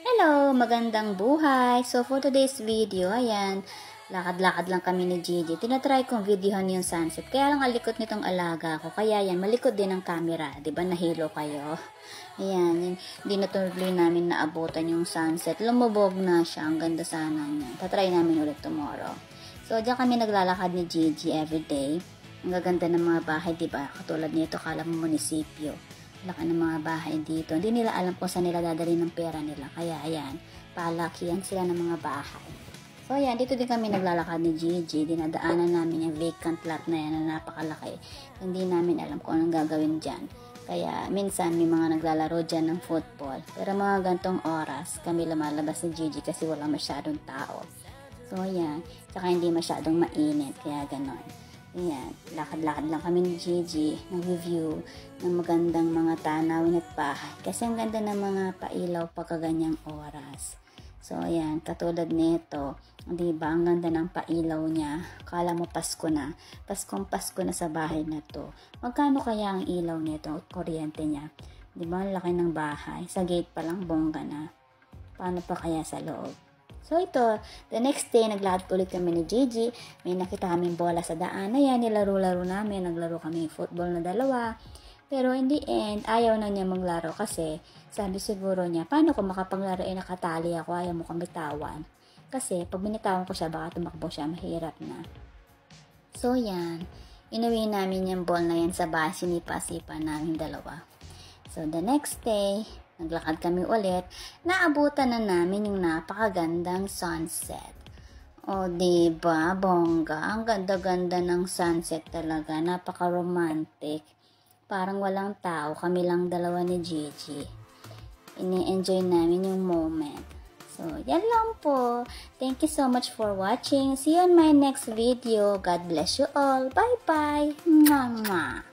Hello! Magandang buhay! So, for today's video, ayan, lakad-lakad lang kami ni Gigi. Tinatry kong videohan yung sunset. Kaya lang alikot nitong alaga ko. Kaya yan, malikot din ang camera. Diba, nahilo kayo? Ayan, hindi na tuloy namin naabutan yung sunset. Lumubog na siya. Ang ganda sana niya. Tatry namin ulit tomorrow. So, diyan kami naglalakad ni Gigi everyday. Ang gaganda ng mga bahay, diba? Katulad nito, kala mo munisipyo. Laki ng mga bahay dito. Hindi nila alam kung saan nila dadalhin ng pera nila. Kaya, ayan, palakihan sila ng mga bahay. So, ayan, dito din kami naglalakad ni Gigi. Dinadaanan namin yung vacant lot na yan na napakalaki. Hindi namin alam kung anong gagawin dyan. Kaya, minsan, may mga naglalaro dyan ng football. Pero mga gantong oras, kami lumalabas ni Gigi kasi wala masyadong tao. So, ayan. Saka hindi masyadong mainit. Kaya, ganon. Ayan, lakad-lakad lang kami ni Gigi, nag-review ng magandang mga tanawin at bahay. Kasi ang ganda ng mga pailaw pagkaganyang oras. So, ayan, katulad nito, diba, ang ganda ng pailaw niya. Kala mo Pasko na. Paskong-Pasko na sa bahay na to. Magkano kaya ang ilaw nito at kuryente niya? Diba, ang laki ng bahay. Sa gate pa lang, bongga na. Paano pa kaya sa loob? So ito, the next day, naglakad ulit kami ni Gigi. May nakita kaming bola sa daan. Ayan, nilaro-laro namin. Naglaro kami football na dalawa. Pero in the end, ayaw na niya maglaro kasi sabi siguro niya, paano kung makapaglaro nakatali ako, ayaw mo kang bitawan. Kasi pag binitawan ko siya, baka tumakbo siya, mahirap na. So yan, inuwi namin yung ball na yan sa bahay, sinipa-sipa namin dalawa. So the next day, naglakad kami ulit, naabutan na namin yung napakagandang sunset. O, diba, bongga? Ang ganda-ganda ng sunset talaga. Napaka-romantic. Parang walang tao. Kami lang dalawa ni Gigi. Ini-enjoy namin yung moment. So, yan lang po. Thank you so much for watching. See you on my next video. God bless you all. Bye-bye. Mwah, mwah.